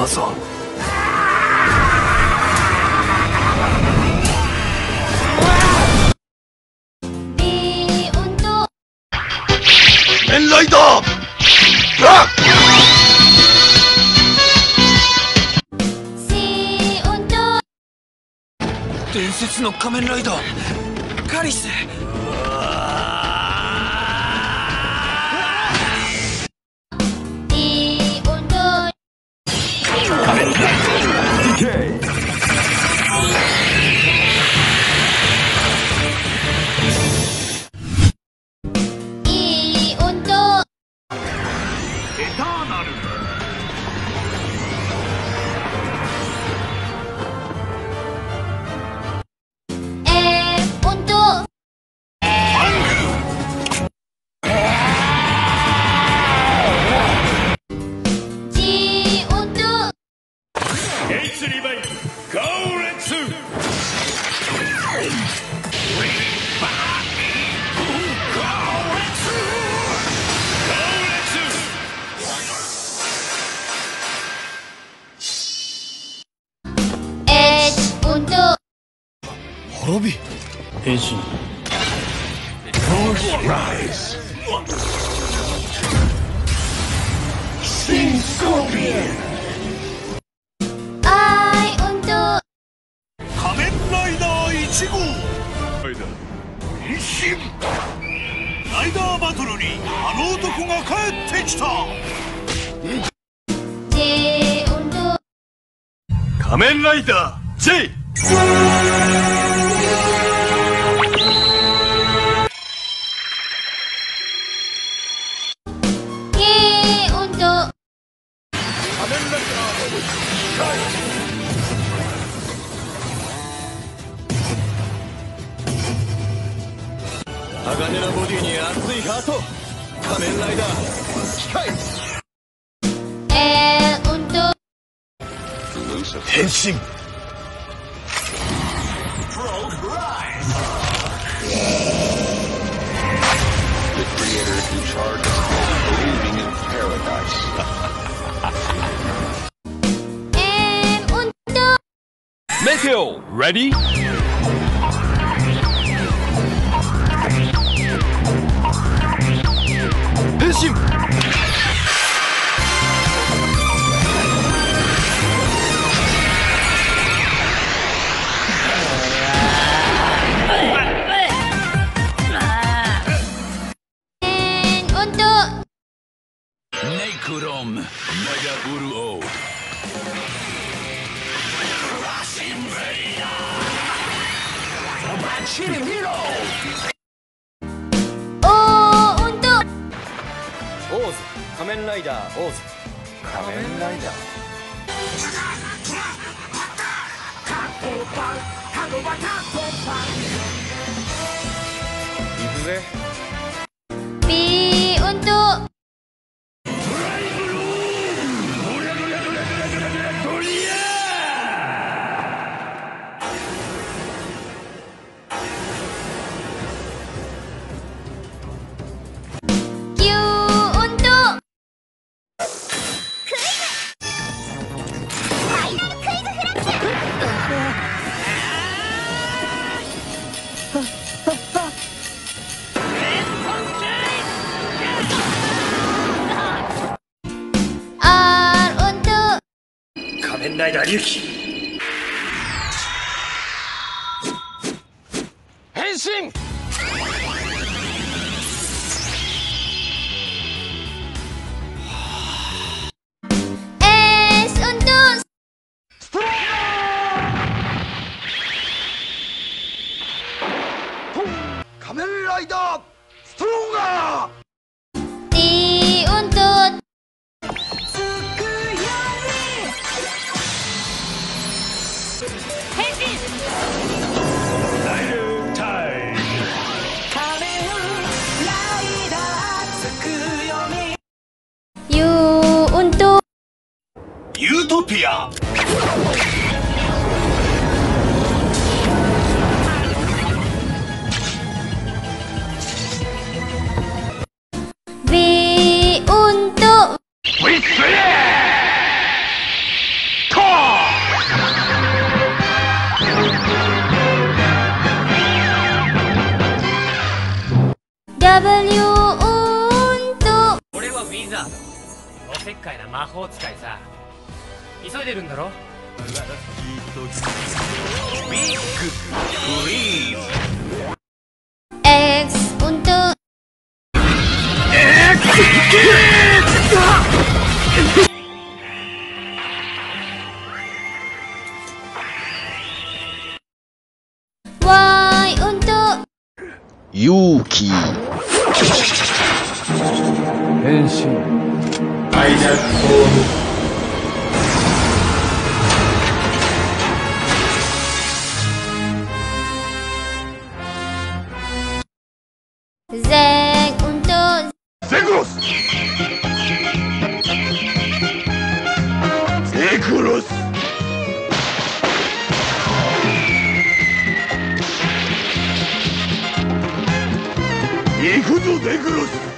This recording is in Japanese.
ぞ。仮面ライダー！伝説の仮面ライダーカリス。仮面ライダー DK。 いい音。エターナル。 滅び変身。 仮面ライダー1号変身。ライダーバトルにあの男が帰ってきた。 仮面ライダー J。 鋼のボディに熱いハート。仮面ライダー機械変身。 The creator who charged us with believing in paradise. Meteor ready? 変身。ネイクロンメガブルオー。 オーズ仮面ライダーオーズ仮面ライダー。行くぜ。 仮面ライダー龍騎変身。仮面ライダーストロンガー。ユートピア。 V untuk Wih, W と俺はウィザード、おせっかいな魔法使いさ。急いでるんだろ。 X untuk Y untuk Yuki. 変身 Z untuk ゼクロスゼクロス行くぞゼクロス